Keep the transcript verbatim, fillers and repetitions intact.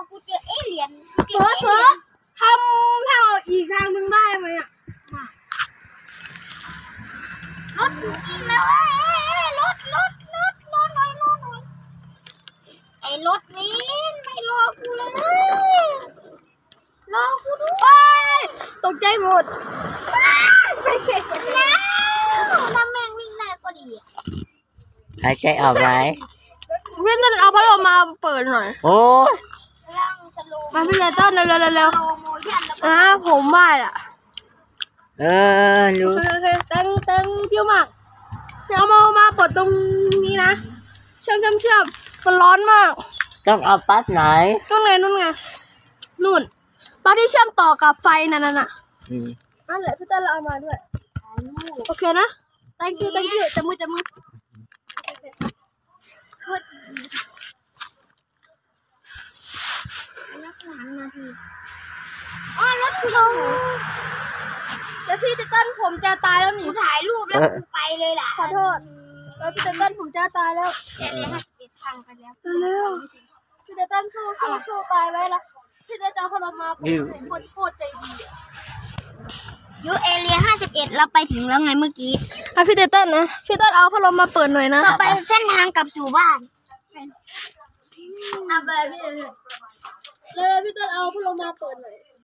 กูเจอเอเลี่ยนเจอเธอทำทางออกอีกทางนึงได้ไหมอ่ะรถจริงแล้วรถรถรถรถหน่อยรถหน่อยไอ้รถวินไม่รอกูเลยรอกูด้วยตกใจหมดแล้วถ้าแม่งวิ่งได้ก็ดีหายใจออกไหมพี่ต้นเอาพัดลมมาเปิดหน่อยโอ้มาพี่ต้นเร็วเร็วเร็วอ่าผมว่าอ่ะเออรู้ตั้งตั้งเที่ยวมากเดี๋ยวมามาเปิดตรงนี้นะเชื่อมเชื่อมเชื่อมมันร้อนมากต้องเอาปั๊บไหนนู่นไงนู่นไงนู่นปั๊บที่เชื่อมต่อกับไฟนั่นน่ะนั่นแหละพี่ต้นเราเอามาด้วยโอเคนะ thank you thank you จับมือจับมืออ๋อรถกูแล้วพี่ต้นผมจะตายแล้วหนิถ่ายรูปแล้วกูไปเลยล่ะขอโทษแล้วพี่ต้นผมจะตายแล้วเดี๋ยวให้ปิดทางไปแล้วเร็วพี่ต้นสู้สู้สู้ตายไว้ละพี่ต้นจะพลังมาคนโคตรใจดียูเอเรียห้าสิบเอ็ดเราไปถึงแล้วไงเมื่อกี้อ่ะพี่ต้นนะพี่ต้นเอาพัดลมมาเปิดหน่อยนะต่อไปเส้นทางกลับสู่บ้านเอาไปพี่เลยพี่ต้นเอาพัดลมมาเปิดหน่อย